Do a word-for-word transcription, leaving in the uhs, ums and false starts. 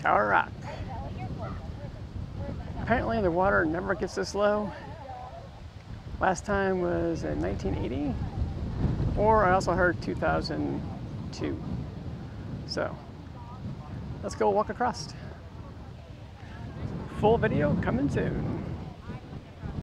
Tower Rock. Apparently the water never gets this low. Last time was in nineteen eighty, or I also heard two thousand two. So let's go walk across. Full video coming soon.